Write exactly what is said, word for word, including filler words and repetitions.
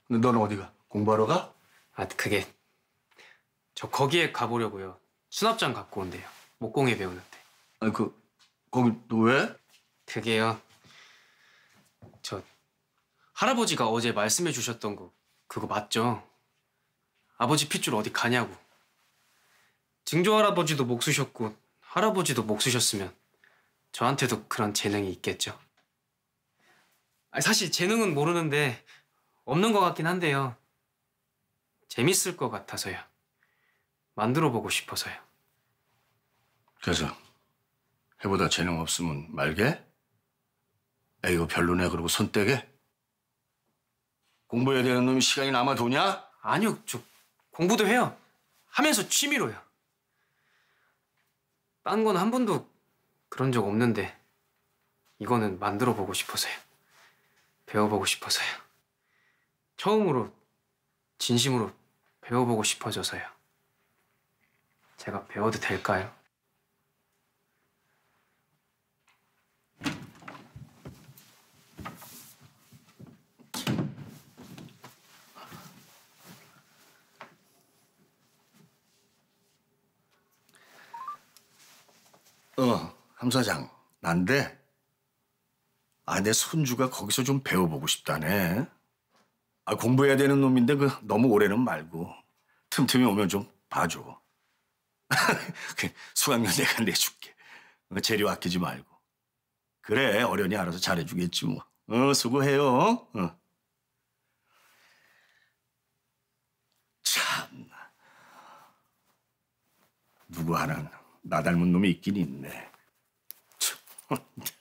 근데 너는 어디 가? 공부하러 가? 아, 그게 저 거기에 가보려고요. 수납장 갖고 온대요. 목공예 배우는데. 아니 그 거기 너 왜? 그게요. 저 할아버지가 어제 말씀해 주셨던 거 그거 맞죠? 아버지 핏줄 어디 가냐고. 증조 할아버지도 목 쓰셨고 할아버지도 목 쓰셨으면 저한테도 그런 재능이 있겠죠. 아니, 사실 재능은 모르는데 없는 것 같긴 한데요. 재밌을 것 같아서요. 만들어 보고 싶어서요. 그래서 해보다 재능 없으면 말게? 에이 이거 별로네 그러고 손 떼게? 공부해야 되는 놈이 시간이 남아 도냐? 아니요, 저 공부도 해요. 하면서 취미로요. 딴 건 한 번도 그런 적 없는데 이거는 만들어 보고 싶어서요. 배워보고 싶어서요. 처음으로 진심으로 배워보고 싶어져서요. 제가 배워도 될까요? 어, 함 사장, 난데. 아, 내 손주가 거기서 좀 배워보고 싶다네. 아, 공부해야 되는 놈인데 그 너무 오래는 말고 틈틈이 오면 좀 봐줘. 그 수강료 내가 내줄게. 어, 재료 아끼지 말고. 그래, 어련히 알아서 잘해주겠지 뭐. 어, 수고해요. 어. 참나. 누구 하나 나 닮은 놈이 있긴 있네. 참.